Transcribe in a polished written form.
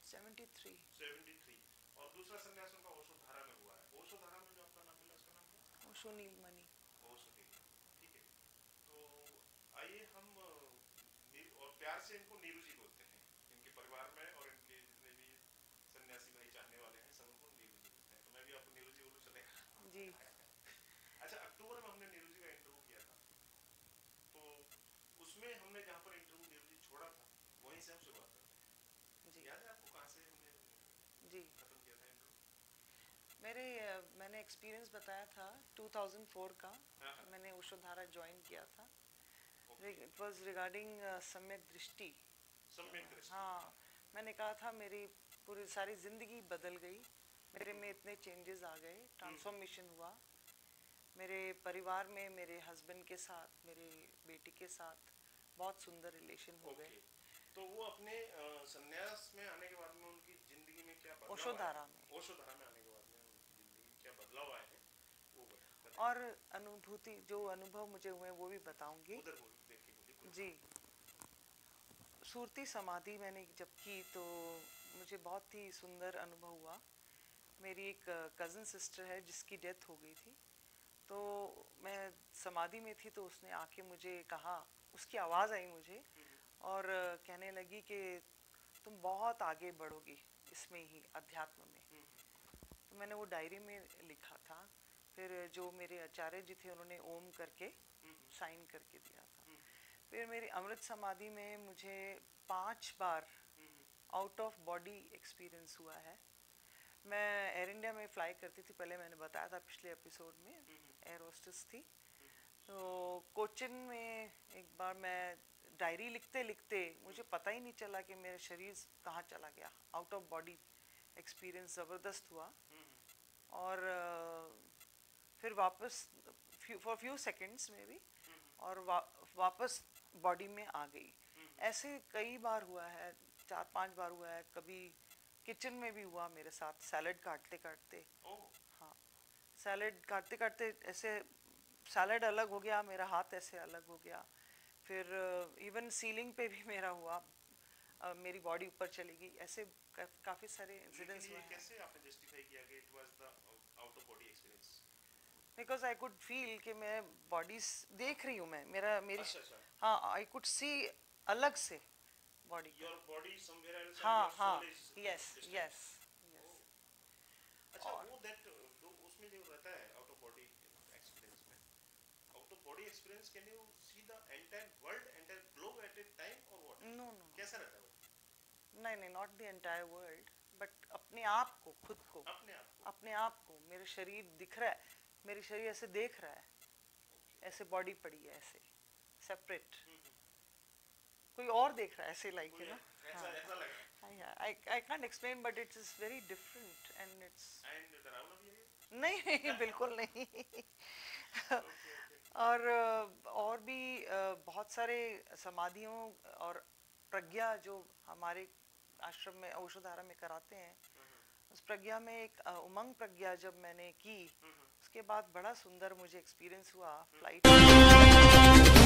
73। 73। और दूसरा संन्यास उनका ओशोधारा में हुआ है। ओशोधारा में जो आपका नाम मिला उसका नाम क्या है? ओशो नीलमणि। ओशो नीलमणि, ठीक है। तो आइए हम और प्यार से इनको नीरू जी बोलते हैं। इनके परिवार में और इनके जितने भी सन्यासी भाई चाहने वाले हैं सब उनको नीरू जी बोलते हैं। तो मैं भी आपको नीरू जी बोलूं, चलेगा? जी। अच्छा, अक्टूबर में हमने नीरू जी का इंटरव्यू किया था, तो उसमें हमने जहाँ पर इंटरव्यू नीरू जी छोड़ा था वहीं से हम शुरुआत करते हैं। जी। याद है आपको कहाँ से हमने जी खत्म किया था इंटरव्यू? मैंने एक्सपीरियंस बताया था 2004 का। हाँ हाँ। मैंने ओशोधारा ज्वाइन किया था। ओके। इट वाज रिगार्डिंग सम्यक दृष्टि। सम्यक दृष्टि। हाँ, मैंने कहा था मेरी पूरी सारी ज़िंदगी बदल गई, मेरे में इतने चेंजेस आ गए, ट्रांसफॉर्मेशन हुआ मेरे परिवार में, मेरे हस्बैंड के साथ, मेरे बेटी के साथ बहुत सुंदर रिलेशन हो गए। तो वो अपने संन्यास में आने के बाद में उनकी जिंदगी में क्या बदलाव ओशोधारा आए? में। ओशोधारा में आने के बाद में उनकी जिंदगी में क्या बदलाव आए हैं वो बताइए। और अनुभूति, जो अनुभव मुझे हुए वो भी बताऊंगी। उधर बोल देख के बोलिए। जी, सुरती समाधि मैंने जब की तो मुझे बहुत ही सुंदर अनुभव हुआ। मेरी एक कज़न सिस्टर है जिसकी डेथ हो गई थी, तो मैं समाधि में थी तो उसने आके मुझे कहा, उसकी आवाज़ आई मुझे और कहने लगी कि तुम बहुत आगे बढ़ोगी इसमें ही, अध्यात्म में। तो मैंने वो डायरी में लिखा था। फिर जो मेरे आचार्य जी थे उन्होंने ओम करके साइन करके दिया था। फिर मेरी अमृत समाधि में मुझे 5 बार आउट ऑफ बॉडी एक्सपीरियंस हुआ है। मैं एयर इंडिया में फ्लाई करती थी, पहले मैंने बताया था पिछले एपिसोड में, एयर होस्टेस थी। तो कोचिन में एक बार मैं डायरी लिखते लिखते मुझे पता ही नहीं चला कि मेरा शरीर कहाँ चला गया। आउट ऑफ बॉडी एक्सपीरियंस ज़बरदस्त हुआ। और फिर वापस फॉर फ्यू सेकंड्स में भी, और वापस बॉडी में आ गई। ऐसे कई बार हुआ है, 4-5 बार हुआ है। कभी किचन में भी हुआ मेरे साथ, सैलड काटते काटते। हाँ, सैलड काटते काटते ऐसे सैलड अलग हो गया, मेरा हाथ ऐसे अलग हो गया। फिर इवन सीलिंग पे भी मेरा हुआ, मेरी बॉडी ऊपर चली गई। ऐसे काफ़ी सारे इंसिडेंट्स हुए हैं। कैसे आपने जस्टिफाई किया कि it was the out of body experience? Because I could feel कि मैं बॉडी देख रही हूँ, मैं मेरी अच्छा। हाँ, आई कुड सी अलग से body. Your body somewhere else and हाँ योर हाँ, सोल इज यस यस। अच्छा, वो दैट जो उसमें जो रहता है आउट ऑफ बॉडी एक्सपीरियंस में, out of body experience, can you see the entire world, entire globe at a time और व्हाट? नो, कैसा रहता है वो? नहीं, not the entire world, but अपने आप को, खुद को, अपने आप को मेरा शरीर दिख रहा है, मेरी शरीर ऐसे देख रहा है, ऐसे बॉडी पड़ी है ऐसे सेपरेट, कोई और देख रहा है ऐसे, लाइक यू नो। ऐसा लग रहा है। I can't explain, but it is very different and it's and डरावना भी है? नहीं बिल्कुल नहीं। और भी बहुत सारे समाधियों और प्रज्ञा जो हमारे आश्रम में ओशोधारा में कराते हैं, उस प्रज्ञा में एक उमंग प्रज्ञा जब मैंने की, उसके बाद बड़ा सुंदर मुझे एक्सपीरियंस हुआ फ्लाइट